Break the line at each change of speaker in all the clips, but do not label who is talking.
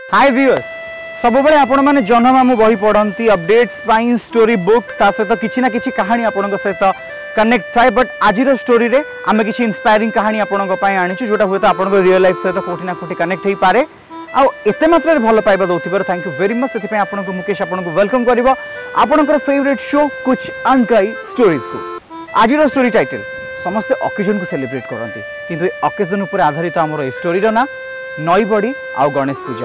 हाय viewers सब बड़े आपण माने जनमामु बही पढ़ती अपडेट्स पाई स्टोरी बुक ता सहित किछि ना किछि कहानी आपण सहित कनेक्ट थाए बट आज स्टोरी रे आमे किछि इंस्पायरिंग कहानी आपण आनीचु जोटा हुए तो आपण रियल लाइफ सहित कोठी ना कोठी कनेक्ट हो पारे आ एते मात्रा रे भल पाइबा दउथिबार थैंक यू वेरी मच सेति आपण मुकेश आपण वेलकम करिवो आपणकर फेवरेट शो कुछ अनकही स्टोरीज को आज स्टोरी टाइटल समस्त ओकेजन को सेलिब्रेट करती किंतु ओकेजन उपर आधारित हमर ए स्टोरी रो ना नई बड़ी आ गणेश पूजा।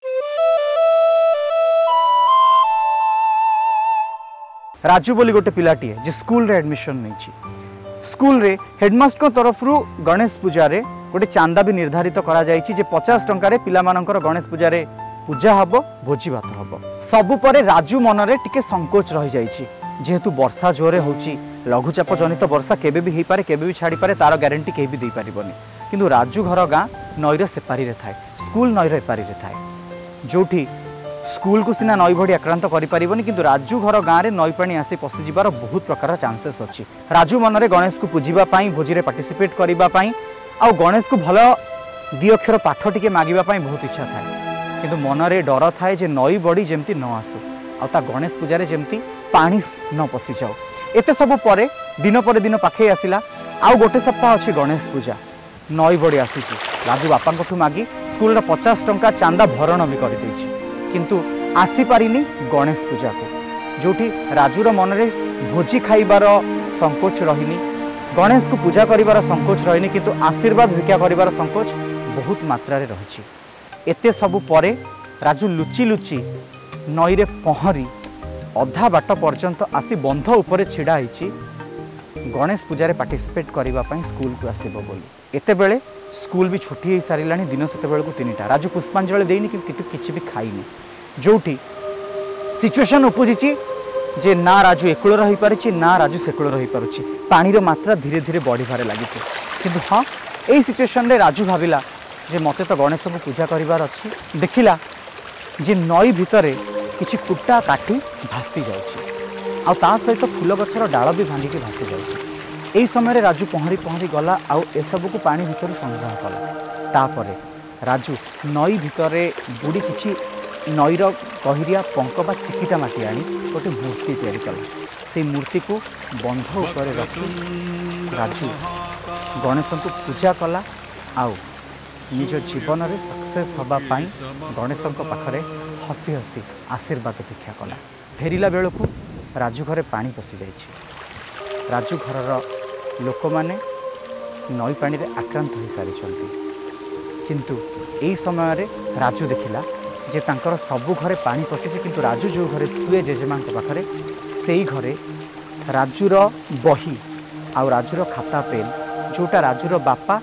राजू बोली गोटे पिलाटी जे स्कूल रे एडमिशन नहीं स्कूल रे हेडमास्टर को तरफ रु गणेश पूजा रे गोटे चांदा भी निर्धारित करा जायछि जे 50 टंका रे पिला मानकर गणेश पूजा रे पूजा हबो भोजी भात हबो सबु परे राजू मन रे टिके संकोच रही जायछि जेहेतु वर्षा जोरे होछि लघुचाप जनित वर्षा केबे भी हेई पारे केबे भी छाड़ी पारे तार ग्यारंटी केही भी दे पारिबोनी किंतु राजू घर गाँ नईर सेपारी रे थाए स्कूल नईर एपारी रे थाए जोठी स्कूल को सिना नई भड़ी आक्रांत करि परिबोनी किंतु राजू घर गाँ रे नई पानी आसी पसि जिबार बहुत प्रकार चांसेस अछि। राजू मन रे गणेश को पूजिबा पई भोजी रे पार्टिसिपेट करिबा पई आ गणेश को भल दी अक्षर पाठ टिके मागिबा पई बहुत इच्छा थाए किंतु मन रे डर थाए जे नई बड़ी जेमती न आसु आ ता गणेश पूजा रे जेमती पानी न पसि जाओ एते सब परे दिन पाखे आसिला आउ गोटे सप्ताह अछि गणेश पूजा नई बड़ी आसीची राजू बापा ठू मागी स्कूल 50 टंका चांदा भरण भी कर देछि किंतु आसी पारिनी गणेश पूजा को जोठी राजूर मन रे भोजी खाइबार संकोच रहिनी गणेश को पूजा करिबार संकोच रहिनी किंतु आशीर्वाद भिक्षा करिबार संकोच बहुत मात्रा रे रहिछि। एते सब परे राजू लुचि लुचि नई रे पहरी अधा बाट पर्यंत आसी बंध उपरे छिड़ा होइछि गणेश पूजा रे पार्टिसिपेट करिबा पई स्कूल को आसीबो बोली एते बेले स्कूल भी छुट्टी हो सारानी दिन से बेलू 3टा राजू पुष्पांजलि देनी किंतु किछि भी खाइनी जोठी सिचुएशन उपजिची जे ना राजू एकूल रही पारिछि ना राजू सेकूल रही पारुछि पानी मात्रा धीरे धीरे बढ़िबारे लागि किंतु हाँ यही सिचुएशन रे राजू भाविला जे मते तो गणेश को पूजा करिवार अछि देखिला जे नई भितरे किछि कुटा काठी भासी जाउछि आ ता सहित फूल गछर डाल भी भांगिकी भासी जाउछि एही समय राजू पहरी पहरी गला आउ एसबू को पानी भितर संग्रह कला तापरे राजू नई भितरे बुड़ी किछि नईर गहिरिया पंक बा चिकिटा माटी आनी गोटे मूर्ति तैयारी कला से मूर्ति को बंध ऊपर रखी राजू गणेश को पूजा कला आउ निज जीवन में सक्सेस हवा पाई गणेश पाखरे हसी हसी आशीर्वाद भिक्षा कला फेरिला बेलू राजू घरे पानी पशि जाइछि राजू घर लोक माने नई पानी रे आक्रांत हो सारी किंतु यही समय राजू देखिला जे तांकर सबु घरे पानी पशिछि किंतु राजू जो घरे सुए जेजेमा पाखरे से ही घरे राजूर बही आउ राजूर खाता पेन जोटा राजूर बापा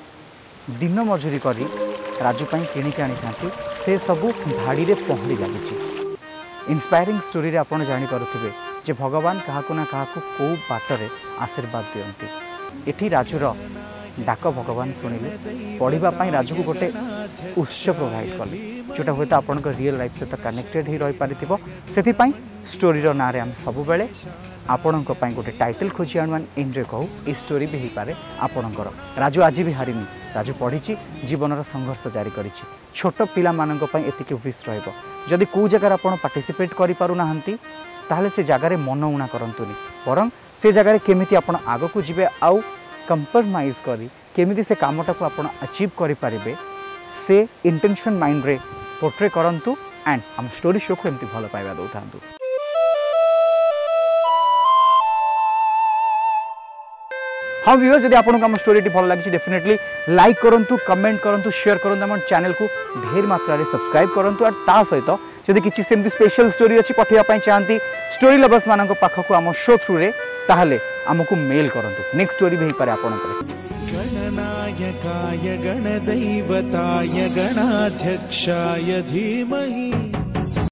दिन मजूरी करी राजू पाई किणिक आनी था से सबू भाड़ी रे पहरी लगी। इंस्पायरिंग स्टोरी रे आपण जानि पारुथिबे जे भगवान काहाकु ना काहाकु को बाटरे आशीर्वाद दियंती एठी राजूर डाक भगवान शुणिले पढ़ा राजू को गोटे उत्स प्रोवाइड कले जोटा हुए तो आपन रियल लाइफ सहित कनेक्टेड ही रही पारिथिबो सेथिपाई स्टोरीर ना रे हम सब बेले आपण गोटे टाइटल खोजी आनुमान एंजॉय कहू ए स्टोरी भी हो पारे आपणकर राजू आज भी हारिनी राजू पढ़ी जीवन संघर्ष जारी करिछि छोट पिला मानक पई एतिके विश रहइबो जदि को जगह आपण पार्टिसिपेट करि पारु नाहंती ताहले से जगह रे मन उणा करंतुनी बरं से जगह केमिति आपण आगो को जिवे आउ कंप्रोमाइज करी केमिति से कामटा को आपण अचीव करि पारिबे से इंटेंशन माइंड रे पोर्ट्रे करंतु एंड हम स्टोरी शो को एमती भल पाइबा दउथांतु। हाँ व्यूअर्स यदि आपको आम स्टोरी भल लगी डेफिनेटली लाइक करंतु कमेंट करंतु शेयर करंतु आम चैनल को ढेर मात्रा रे सब्सक्राइब करंतु और ता सहित जदि किसी सेमती स्पेशल स्टोरी अच्छी पठेवा पई चाहती स्टोरी लवर्स मानक पाखक आम शो थ्रू रे ताहले आमको मेल करंतु नेक्स्ट स्टोरी भी पारे आपनकर
गणनायकाय गणदैवताय गणाध्यक्षाय धीमहि।